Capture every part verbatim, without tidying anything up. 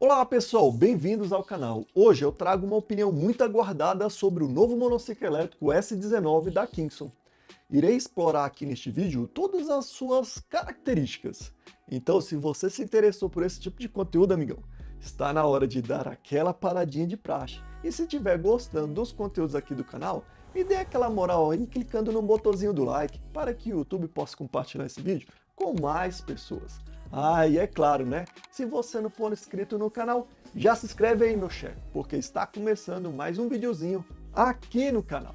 Olá pessoal, bem-vindos ao canal. Hoje eu trago uma opinião muito aguardada sobre o novo monociclo elétrico S dezenove da Kingston. Irei explorar aqui neste vídeo todas as suas características. Então, se você se interessou por esse tipo de conteúdo, amigão, está na hora de dar aquela paradinha de praxe. E se estiver gostando dos conteúdos aqui do canal, me dê aquela moral aí clicando no botãozinho do like para que o YouTube possa compartilhar esse vídeo com mais pessoas. Ah, e é claro, né? Se você não for inscrito no canal, já se inscreve aí, meu chefe, porque está começando mais um videozinho aqui no canal.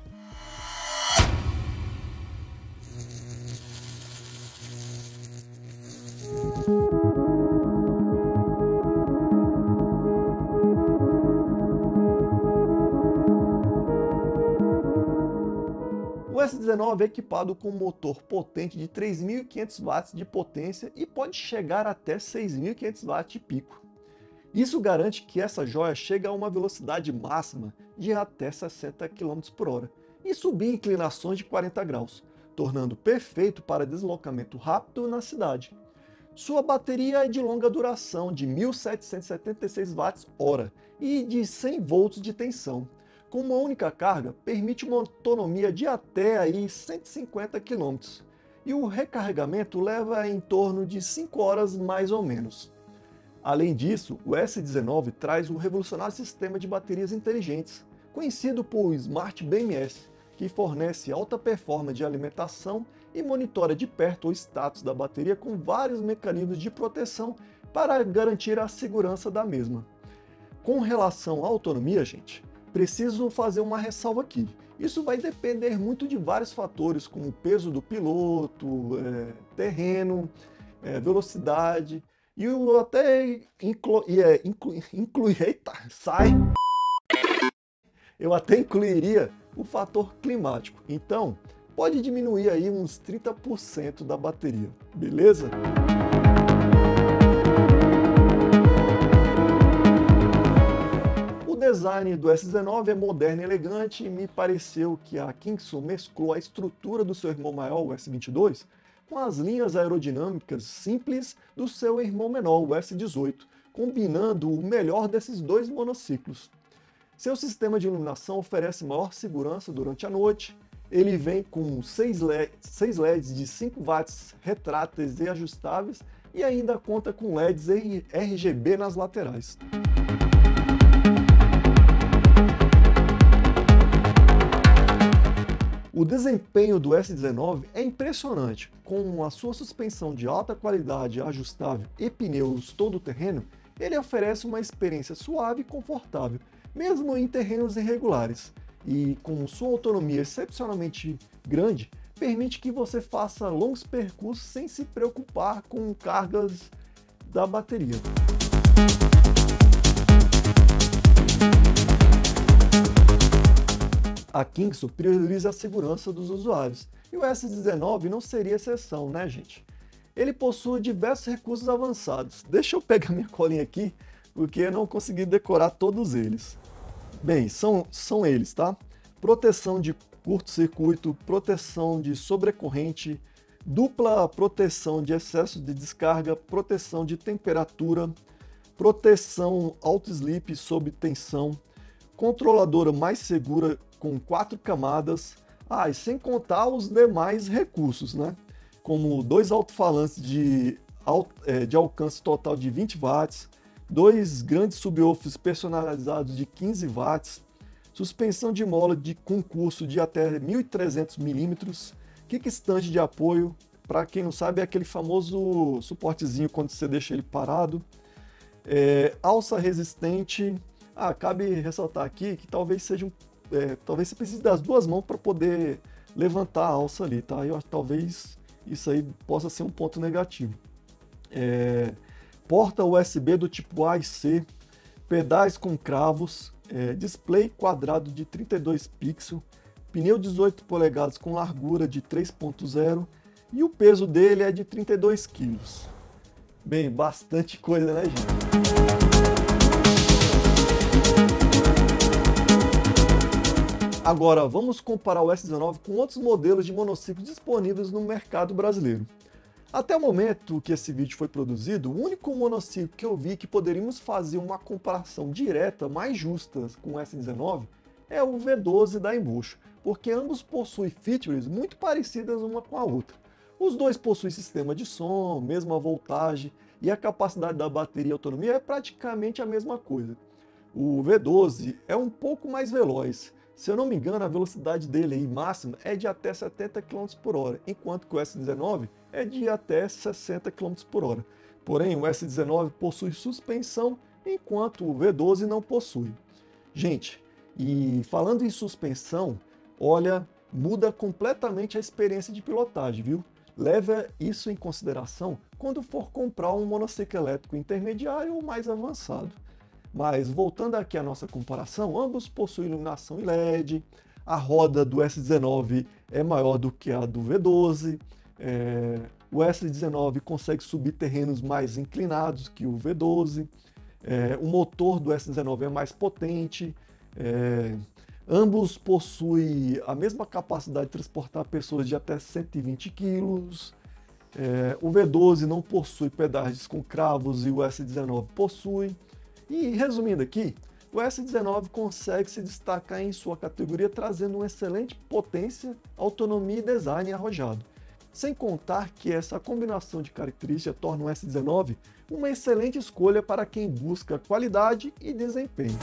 O S dezenove é equipado com um motor potente de três mil e quinhentos watts de potência e pode chegar até seis mil e quinhentos watts de pico. Isso garante que essa joia chega a uma velocidade máxima de até sessenta quilômetros por hora e subir inclinações de quarenta graus, tornando perfeito para deslocamento rápido na cidade. Sua bateria é de longa duração de mil setecentos e setenta e seis watts-hora e de cem volts de tensão. Com uma única carga, permite uma autonomia de até aí cento e cinquenta quilômetros, e o recarregamento leva em torno de cinco horas mais ou menos. Além disso, o S dezenove traz o revolucionário sistema de baterias inteligentes, conhecido por Smart B M S, que fornece alta performance de alimentação e monitora de perto o status da bateria com vários mecanismos de proteção para garantir a segurança da mesma. Com relação à autonomia, gente, preciso fazer uma ressalva aqui. Isso vai depender muito de vários fatores, como o peso do piloto, é, terreno, é, velocidade, e eu até inclu, é, inclu, inclui, eita, sai! Eu até incluiria o fator climático. Então, pode diminuir aí uns trinta por cento da bateria, beleza? O design do S dezenove é moderno e elegante e me pareceu que a Kingston mesclou a estrutura do seu irmão maior, o S vinte e dois, com as linhas aerodinâmicas simples do seu irmão menor, o S dezoito, combinando o melhor desses dois monociclos. Seu sistema de iluminação oferece maior segurança durante a noite. Ele vem com seis L E Ds de cinco watts retráteis e ajustáveis e ainda conta com L E Ds R G B nas laterais. O desempenho do S dezenove é impressionante. Com a sua suspensão de alta qualidade ajustável e pneus todo-terreno, ele oferece uma experiência suave e confortável, mesmo em terrenos irregulares. E com sua autonomia excepcionalmente grande, permite que você faça longos percursos sem se preocupar com cargas da bateria. A Kingston prioriza a segurança dos usuários, e o S dezenove não seria exceção, né, gente? Ele possui diversos recursos avançados. Deixa eu pegar minha colinha aqui, porque eu não consegui decorar todos eles. Bem, são, são eles, tá? Proteção de curto-circuito, proteção de sobrecorrente, dupla proteção de excesso de descarga, proteção de temperatura, proteção auto-slip sob tensão, controladora mais segura com quatro camadas, ah, e sem contar os demais recursos, né? Como dois alto-falantes de, de alcance total de vinte watts, dois grandes subwoofers personalizados de quinze watts, suspensão de mola de concurso de até mil e trezentos milímetros, kickstand de apoio, para quem não sabe é aquele famoso suportezinho quando você deixa ele parado, é, alça resistente. Ah, cabe ressaltar aqui que talvez seja um, é, talvez você precise das duas mãos para poder levantar a alça ali, tá? Eu, talvez isso aí possa ser um ponto negativo. É, porta U S B do tipo A e C, pedais com cravos, é, display quadrado de trinta e dois pixels, pneu dezoito polegadas com largura de três ponto zero e o peso dele é de trinta e dois quilos. Bem, bastante coisa, né, gente? Agora, vamos comparar o S dezenove com outros modelos de monociclos disponíveis no mercado brasileiro. Até o momento que esse vídeo foi produzido, o único monociclo que eu vi que poderíamos fazer uma comparação direta mais justa com o S dezenove é o V doze da Embucho, porque ambos possuem features muito parecidas uma com a outra. Os dois possuem sistema de som, mesma voltagem, e a capacidade da bateria e autonomia é praticamente a mesma coisa. O V doze é um pouco mais veloz. Se eu não me engano, a velocidade dele aí, máxima é de até setenta quilômetros por hora, enquanto que o S dezenove é de até sessenta quilômetros por hora. Porém, o S dezenove possui suspensão, enquanto o V doze não possui. Gente, e falando em suspensão, olha, muda completamente a experiência de pilotagem, viu? Leva isso em consideração quando for comprar um monociclo elétrico intermediário ou mais avançado. Mas voltando aqui à nossa comparação, ambos possuem iluminação L E D, a roda do S dezenove é maior do que a do V doze, é, o S dezenove consegue subir terrenos mais inclinados que o V doze, é, o motor do S dezenove é mais potente, é, ambos possuem a mesma capacidade de transportar pessoas de até cento e vinte quilos, é, o V doze não possui pedágios com cravos e o S dezenove possui. E resumindo aqui, o S dezenove consegue se destacar em sua categoria trazendo uma excelente potência, autonomia e design arrojado. Sem contar que essa combinação de características torna o S dezenove uma excelente escolha para quem busca qualidade e desempenho.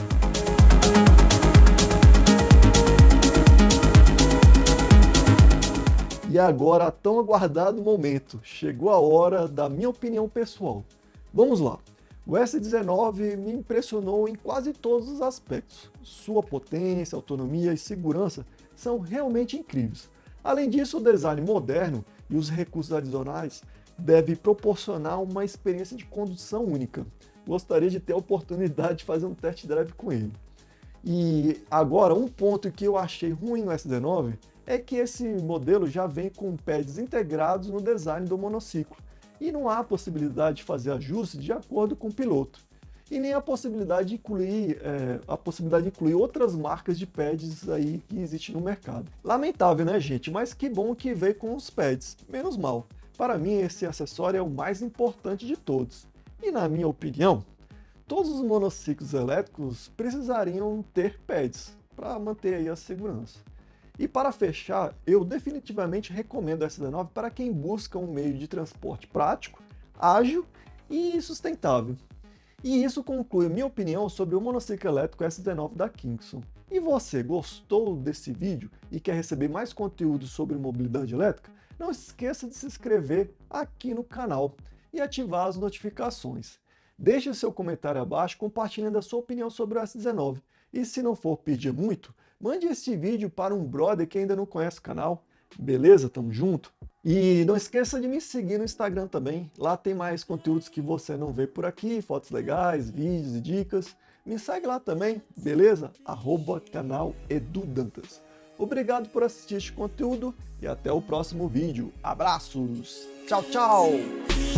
E agora, tão aguardado momento, chegou a hora da minha opinião pessoal. Vamos lá! O S dezenove me impressionou em quase todos os aspectos. Sua potência, autonomia e segurança são realmente incríveis. Além disso, o design moderno e os recursos adicionais devem proporcionar uma experiência de condução única. Gostaria de ter a oportunidade de fazer um test drive com ele. E agora, um ponto que eu achei ruim no S dezenove é que esse modelo já vem com pads integrados no design do monociclo. E não há a possibilidade de fazer ajustes de acordo com o piloto. E nem a possibilidade de incluir, é, a possibilidade de incluir outras marcas de pads aí que existem no mercado. Lamentável, né, gente? Mas que bom que veio com os pads. Menos mal. Para mim, esse acessório é o mais importante de todos. E na minha opinião, todos os monociclos elétricos precisariam ter pads para manter aí a segurança. E para fechar, eu definitivamente recomendo o S dezenove para quem busca um meio de transporte prático, ágil e sustentável. E isso conclui a minha opinião sobre o monociclo elétrico S dezenove da Kingston. E você gostou desse vídeo e quer receber mais conteúdo sobre mobilidade elétrica? Não esqueça de se inscrever aqui no canal e ativar as notificações. Deixe seu comentário abaixo compartilhando a sua opinião sobre o S dezenove. E se não for pedir muito, mande este vídeo para um brother que ainda não conhece o canal. Beleza? Tamo junto? E não esqueça de me seguir no Instagram também. Lá tem mais conteúdos que você não vê por aqui, fotos legais, vídeos e dicas. Me segue lá também, beleza? Arroba canal Edu Dantas. Obrigado por assistir este conteúdo e até o próximo vídeo. Abraços! Tchau, tchau!